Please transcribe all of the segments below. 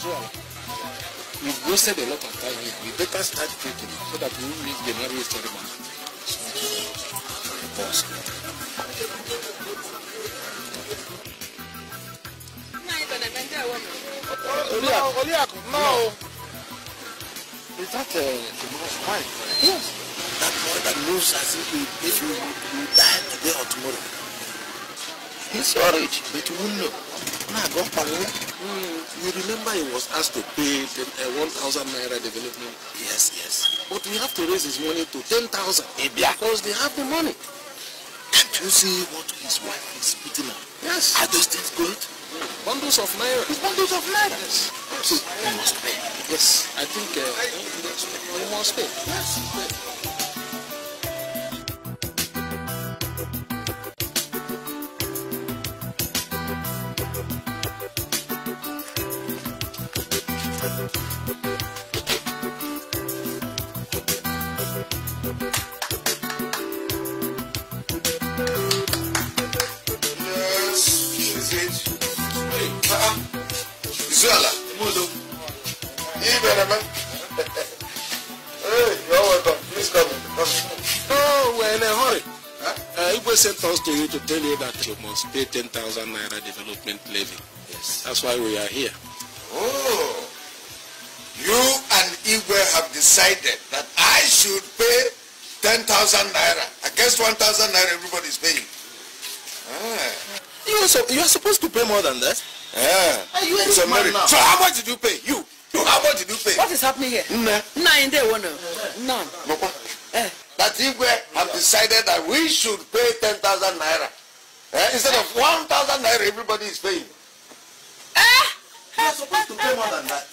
We've wasted a lot of time here. We better start quickly so that we won't miss the marriage ceremony. Boss. No. Is that the most wife? Yes. That boy that knows as if we die today or tomorrow. He's so rich, but you won't know. You remember he was asked to pay 1,000 naira development? Yes. But we have to raise his money to 10,000 because they have the money. Can't you see what his wife is putting on? Yes. Are those things good? Bundles of naira. It's bundles of naira. Yes. So we must pay. Yes. I think we must pay. Yes. Sent us to you to tell you that you must pay 10,000 naira development levy. Yes. That's why we are here. Oh. You and Igwe have decided that I should pay 10,000 naira against 1,000 naira everybody is paying. You are supposed to pay more than that. You ain't so married. So how much did you pay? You how much did you pay? What is happening here? None. That Igwe have decided that we should pay 10,000 naira. Instead of 1,000 naira everybody is paying. You are supposed to pay more than that.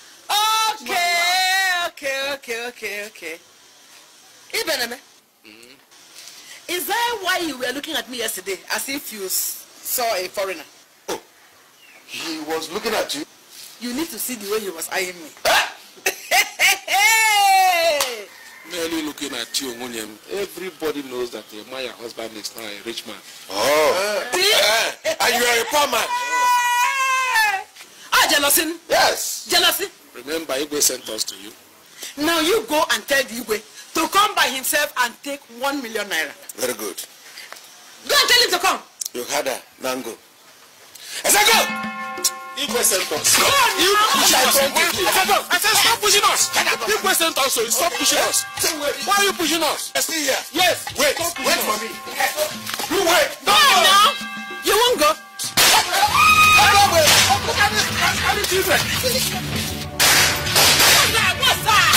Okay. Ibeneme, is that why you were looking at me yesterday as if you saw a foreigner? Oh, he was looking at you? You need to see the way he was eyeing me. Merely looking at you, everybody knows that my husband is now a rich man. And you are a poor man. Jealousy? Yes. Jealousy? Remember, Igwe sent us to you. Now you go and tell the Igwe to come by himself and take 1 million naira. Very good. Go and tell him to come. You had a nango. I said go! Igwe sent us. I said stop pushing us. Igwe sent us, so stop pushing us. Why are you pushing us? I still here. Yes. Wait for me. You wait. No. You won't go. What's that?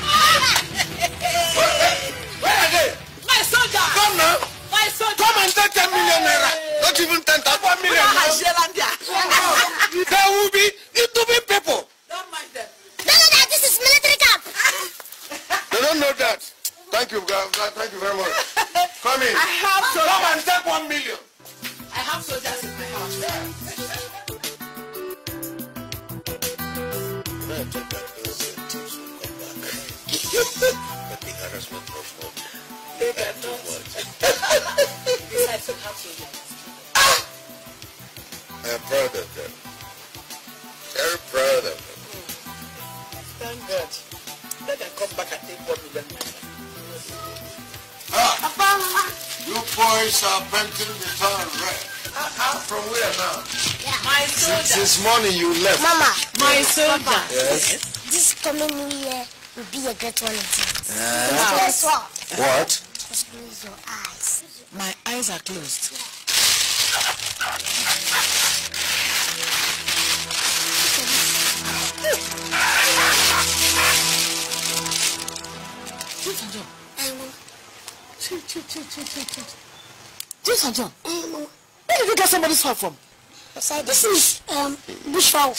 Where are they? My soldier. Come now. My soldier. Come and take 10 million naira. Not even 10,000. 1 million. There will be stupid people. Don't mind them. No, this is military camp. They don't know that. Thank you, God. Thank you very much. Come in. I have soldiers. Come and take 1 million. I have soldiers in my house. But the harassment was not. They cannot. Besides, you have soldiers. I am proud of them. Very proud of them. Thank God. Let them come back and take 1 million. You boys are painting the town red. From where now? My soldier. Since morning you left. Mama. My soldier. Yes. This coming new year will be a great one. Guess what? Just close your eyes. My eyes are closed. Jason John. Where did you get somebody's house from? This is bushfowl.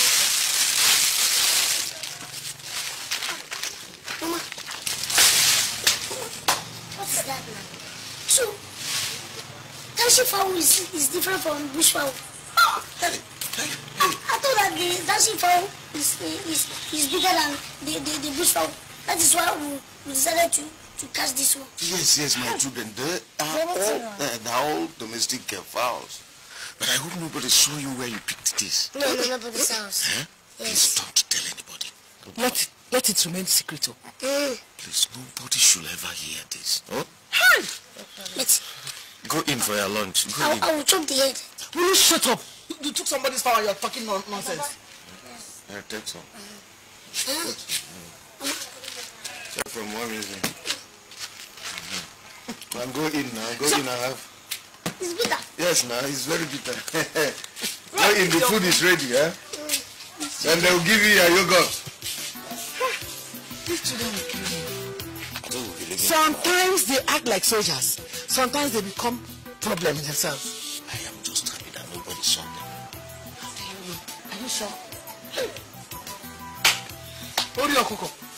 Mama. What is that now? So, dancing fowl is different from bushfowl. I thought that the dancing fowl is bigger than the bushfowl. That is why we decided to catch this one. Yes, my children. They are all domestic fowls. But I hope nobody saw you where you picked this. No, nobody sounds. Huh? Please don't tell anybody. Let it remain secret. Please, nobody should ever hear this. Oh? Hi! Go in for your lunch. I will chop the head. Will you shut up? You took somebody's power and you're talking nonsense. I take some. Check from one reason. And go in now. Go in and have. It's bitter. Yes, now it's very bitter. Go in, the food is ready, eh? Then they will give you your yogurt. These children will kill me. Sometimes they act like soldiers. Sometimes they become problem in themselves. I am just happy that nobody saw them. Are you sure? Hold your cocoa.